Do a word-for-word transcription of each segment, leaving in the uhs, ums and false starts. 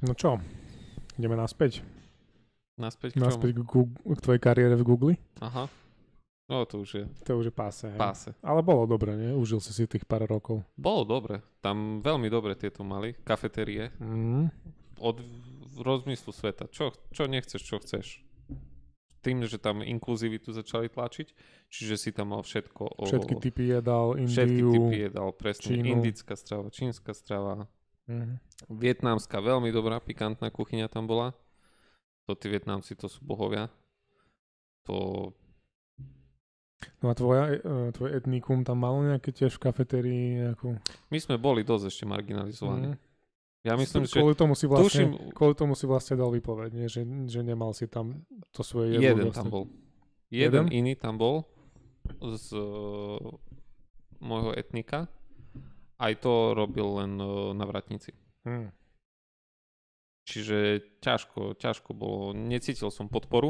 No čo? Ideme naspäť. Naspäť k čomu? Naspäť k, Google, k tvojej kariére v Google. Aha. No to už je. To už je páse. Hej. Páse. Ale bolo dobre, nie? Užil si si tých pár rokov. Bolo dobre. Tam veľmi dobre tieto mali. Kafetérie. Mm. Od rozmyslu sveta. Čo, čo nechceš, čo chceš. Tým, že tam inkluzivitu začali tlačiť, čiže si tam mal všetko o... Všetky typy jedal, Indiu, Všetky typy jedal, presne. Čínu. Indická strava, čínska strava. Mm. Vietnamská, veľmi dobrá, pikantná kuchyňa tam bola. To tí Vietnamci, to sú bohovia. To... No a tvoja, e, tvoje etnikum tam malo nejaké tiež v kafetérii nejakú... My sme boli dosť ešte marginalizovaní. Mm. Ja myslím, že... Kvôli tomu si vlastne, tuším, kvôli tomu si vlastne dal výpoveď, nie? Že, že nemal si tam to svoje jedlo. jeden dostať. tam bol. Jeden, Jeden? iný tam bol z uh, môjho etnika. Aj to robil len uh, na vratnici. Mm. Čiže ťažko, ťažko bolo. Necítil som podporu.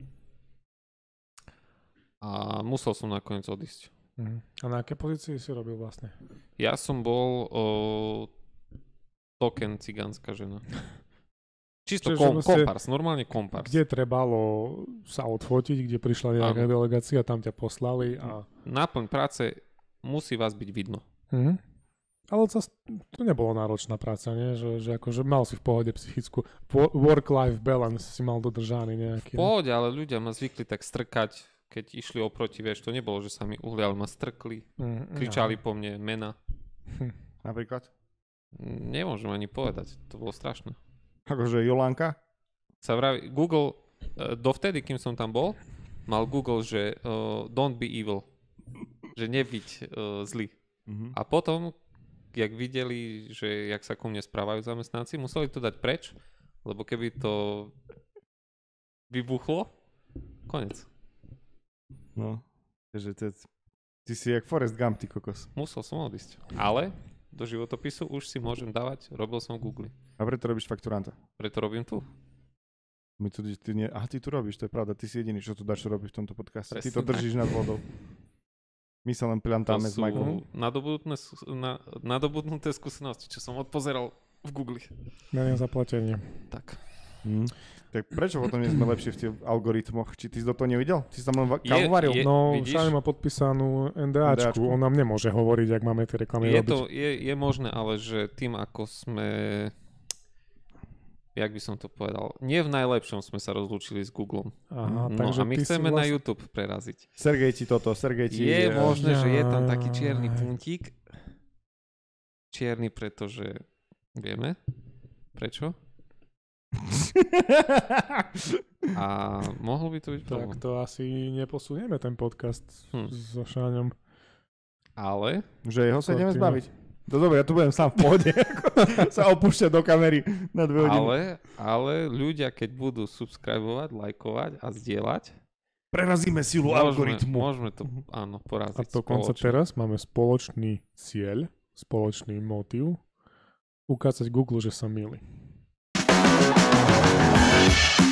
A musel som nakoniec odísť. Mm. A na aké pozícii si robil vlastne? Ja som bol uh, token cigánska žena. Čisto Čiže kom, vlastne, kompars, normálne kompars. kde trebalo sa odfotiť, kde prišla nejaká Áno. delegácia, tam ťa poslali a... Náplň práce musí vás byť vidno. Mm. Ale to, to nebolo náročná práca, nie? Že, že akože mal si v pohode psychickú work-life balance si mal dodržaný nejaký. V pohode, ale ľudia ma zvykli tak strkať, keď išli oproti, vieš, to nebolo, že sa mi uhli, ale ma strkli, Mm, kričali po mne mena. Napríklad? Nemôžem ani povedať, to bolo strašné. Akože Jolanka? Sa vraví, Google, uh, dovtedy, kým som tam bol, mal Google, že uh, don't be evil, že nebyť uh, zlý. Mhm. A potom, jak videli, že jak sa ku mne správajú zamestnanci, museli to dať preč, lebo keby to vybuchlo, konec. No, takže ty, ty si jak Forrest Gump, ty kokos. Musel som odísť. Ale do životopisu už si môžem dávať, robil som v Google. A preto robíš fakturanta. Preto robím tu. My tu, ty nie, aha, ty tu robíš, to je pravda. Ty si jediný, čo tu dáš robiť v tomto podcaste. Ty Presne to držíš nad vodou. My sa len plantáme s To sú Michaelom. nadobudnuté, na, nadobudnuté skúsenosti, čo som odpozeral v Google. Na zaplatenie. Tak. Hm. Tak prečo potom nie sme lepšie v tých algoritmoch? Či ty si do toho nevidel? Ty si tam len va- Je- kávu varil? je- No, vidíš? Šáni má podpísanú NDAčku. NDAčku. On nám nemôže hovoriť, ak máme tie reklamy Je, robiť. to, je, je možné, ale že tým, ako sme... Jak by som to povedal? Nie v najlepšom sme sa rozlúčili s Googlom. Aha, No takže a my ty si chceme na vlastne- YouTube preraziť. Sergej ti toto, Sergej ti... Je eh, možné, že je tam Jaj. taký čierny puntík. Čierny, pretože vieme prečo. A mohol by to byť Tak problém. to asi neposunieme ten podcast Hm. so Šáňom. Ale Že jeho sa ideme Kortino. zbaviť. No dobre, ja tu budem sám v pohode. sa opúšťať do kamery na dve hodiny. Ale, ale ľudia, keď budú subscribovať, lajkovať a zdieľať, Prerazíme silu môžeme, algoritmu. môžeme to, áno, A poraziť dokonca spoločne. teraz máme spoločný cieľ, spoločný motív ukázať Google, že sa mýli.